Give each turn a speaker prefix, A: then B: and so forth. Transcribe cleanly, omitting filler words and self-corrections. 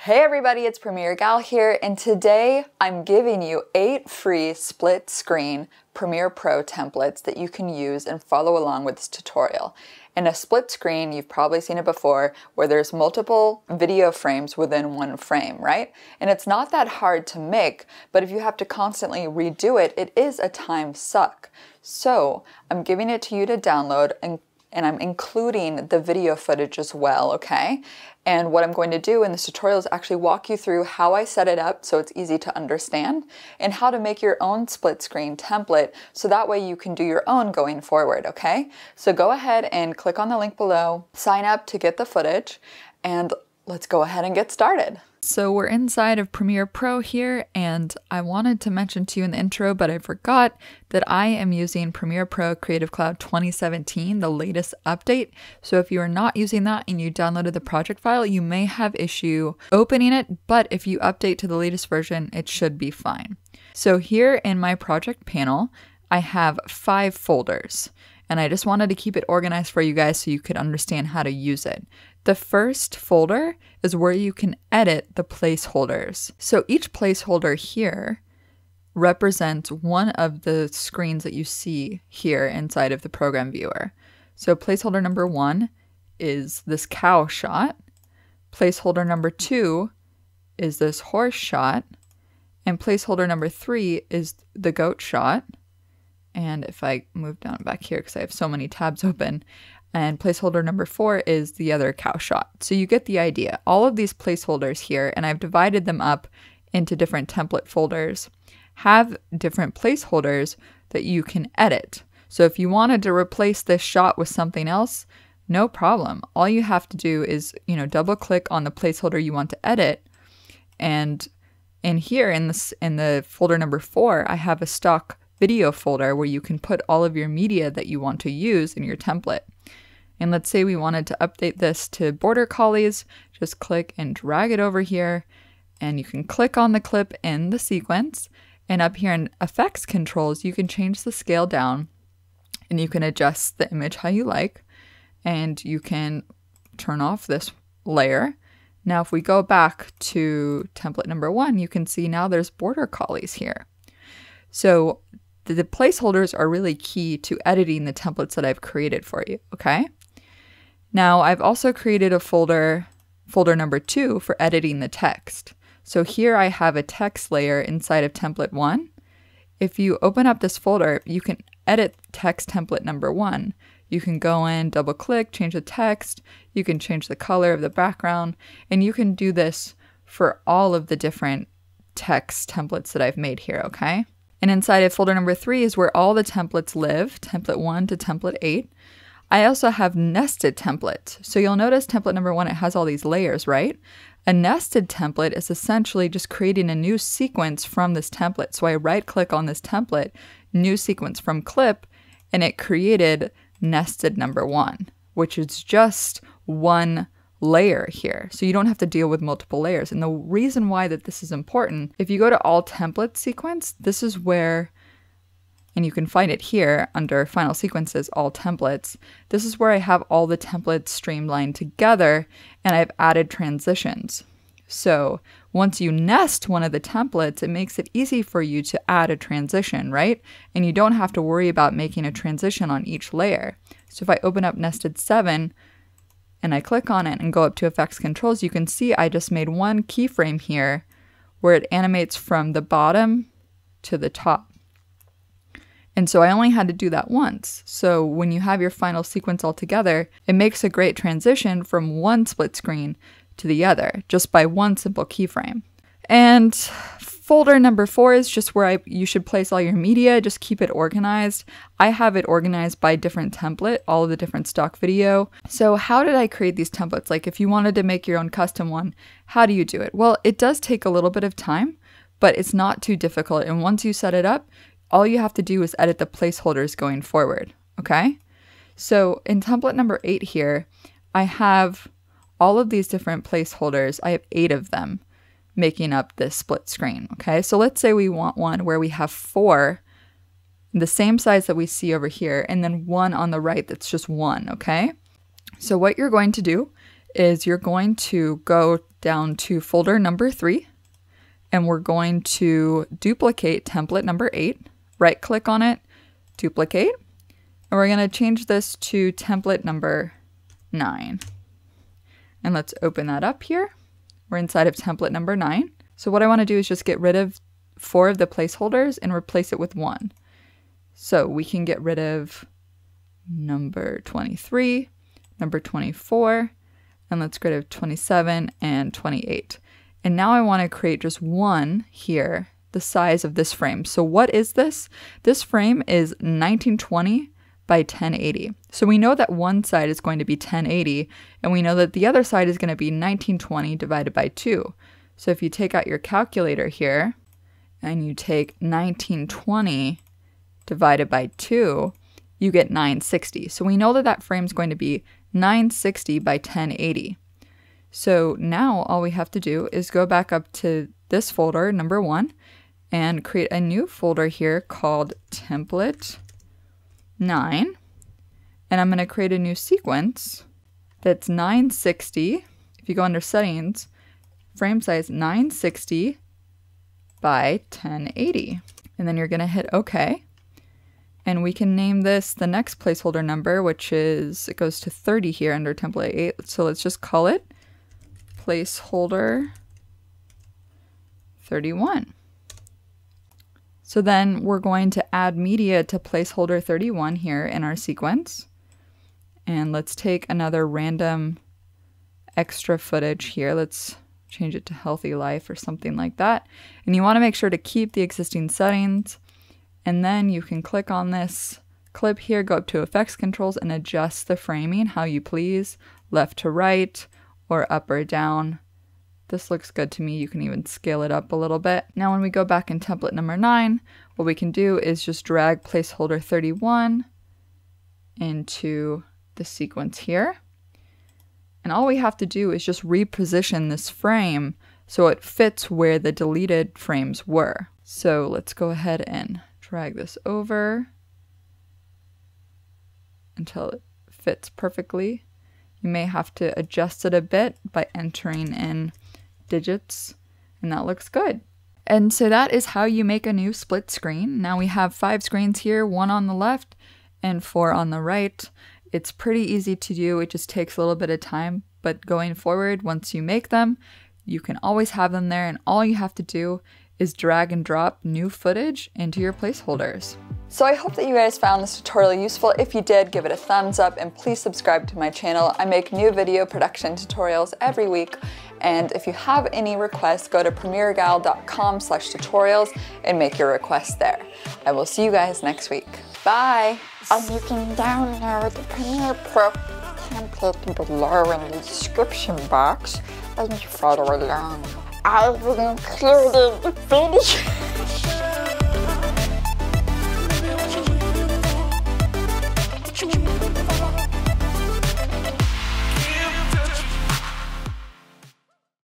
A: Hey everybody, it's Premiere Gal here, and today I'm giving you 8 free split screen Premiere Pro templates that you can use and follow along with this tutorial. In a split screen, you've probably seen it before, where there's multiple video frames within one frame, right? And it's not that hard to make, but if you have to constantly redo it, it is a time suck. So I'm giving it to you to download, and I'm including the video footage as well, okay? And what I'm going to do in this tutorial is actually walk you through how I set it up so it's easy to understand, and how to make your own split screen template so that way you can do your own going forward, okay? So go ahead and click on the link below, sign up to get the footage, and let's go ahead and get started. So we're inside of Premiere Pro here, and I wanted to mention to you in the intro, but I forgot that I am using Premiere Pro Creative Cloud 2017, the latest update. So if you are not using that and you downloaded the project file, you may have issue opening it, but if you update to the latest version, it should be fine. So here in my project panel, I have 5 folders, and I just wanted to keep it organized for you guys so you could understand how to use it. The first folder is where you can edit the placeholders. So each placeholder here represents one of the screens that you see here inside of the program viewer. So placeholder number 1 is this cow shot. Placeholder number 2 is this horse shot. And placeholder number 3 is the goat shot. And if I move down back here, because I have so many tabs open, and placeholder number 4 is the other cow shot. So you get the idea. All of these placeholders here, and I've divided them up into different template folders, have different placeholders that you can edit. So if you wanted to replace this shot with something else, no problem. All you have to do is, double click on the placeholder you want to edit. And in here, in the folder number 4, I have a stock video folder where you can put all of your media that you want to use in your template. And let's say we wanted to update this to Border Collies, just click and drag it over here, and you can click on the clip in the sequence, and up here in effects controls, you can change the scale down, and you can adjust the image how you like, and you can turn off this layer. Now if we go back to template number 1, you can see now there's Border Collies here. So the placeholders are really key to editing the templates that I've created for you, okay? Now I've also created a folder number 2 for editing the text. So here I have a text layer inside of template 1. If you open up this folder, you can edit text template number 1. You can go in, double click, change the text, you can change the color of the background, and you can do this for all of the different text templates that I've made here, okay? And inside of folder number 3 is where all the templates live, template 1 to template 8. I also have nested templates. So you'll notice template number 1, it has all these layers, right? A nested template is essentially just creating a new sequence from this template. So I right click on this template, new sequence from clip, and it created nested number 1, which is just one layer here. So you don't have to deal with multiple layers. And the reason why that this is important, if you go to all template sequence, this is where, and you can find it here under final sequences, all templates. This is where I have all the templates streamlined together, and I've added transitions. So once you nest one of the templates, it makes it easy for you to add a transition, right? And you don't have to worry about making a transition on each layer. So if I open up nested 7, and I click on it and go up to effects controls, you can see I just made one keyframe here where it animates from the bottom to the top. And so I only had to do that once. So when you have your final sequence all together, it makes a great transition from one split screen to the other just by one simple keyframe. And folder number 4 is just where you should place all your media. Just keep it organized. I have it organized by different template, all of the different stock video. So how did I create these templates? Like if you wanted to make your own custom one, how do you do it? Well, it does take a little bit of time, but it's not too difficult. And once you set it up, all you have to do is edit the placeholders going forward, okay? So in template number 8 here, I have all of these different placeholders. I have 8 of them making up this split screen, okay? So let's say we want one where we have 4, the same size that we see over here, and then one on the right that's just 1, okay? So what you're going to do is you're going to go down to folder number 3, and we're going to duplicate template number 8, right click on it, duplicate, and we're going to change this to template number 9. And let's open that up here. We're inside of template number 9. So what I want to do is just get rid of 4 of the placeholders and replace it with 1. So we can get rid of number 23, number 24, and let's get rid of 27 and 28. And now I want to create just one here, the size of this frame. So what is this? This frame is 1920 by 1080. So we know that one side is going to be 1080, and we know that the other side is going to be 1920 divided by 2. So if you take out your calculator here, and you take 1920 divided by 2, you get 960. So we know that that frame is going to be 960 by 1080. So now all we have to do is go back up to this folder, number 1, and create a new folder here called template 9. And I'm going to create a new sequence that's 960. If you go under settings, frame size 960 by 1080. And then you're going to hit OK. And we can name this the next placeholder number, which is, it goes to 30 here under template 8. So let's just call it placeholder 31. So then we're going to add media to placeholder 31 here in our sequence. And let's take another random extra footage here. Let's change it to healthy life or something like that. And you want to make sure to keep the existing settings. And then you can click on this clip here, go up to effects controls and adjust the framing how you please, left to right or up or down. This looks good to me. You can even scale it up a little bit. Now when we go back in template number 9, what we can do is just drag placeholder 31 into the sequence here. And all we have to do is just reposition this frame so it fits where the deleted frames were. So let's go ahead and drag this over until it fits perfectly. You may have to adjust it a bit by entering in digits, and that looks good. And so that is how you make a new split screen. Now we have 5 screens here, 1 on the left and 4 on the right. It's pretty easy to do. It just takes a little bit of time, but going forward, once you make them, you can always have them there, and all you have to do is drag and drop new footage into your placeholders. So I hope that you guys found this tutorial useful. If you did, give it a thumbs up and please subscribe to my channel. I make new video production tutorials every week. And if you have any requests, go to premieregal.com/tutorials and make your requests there. I will see you guys next week. Bye!
B: And you can download the Premiere Pro template below in the description box and follow along. I've included videos.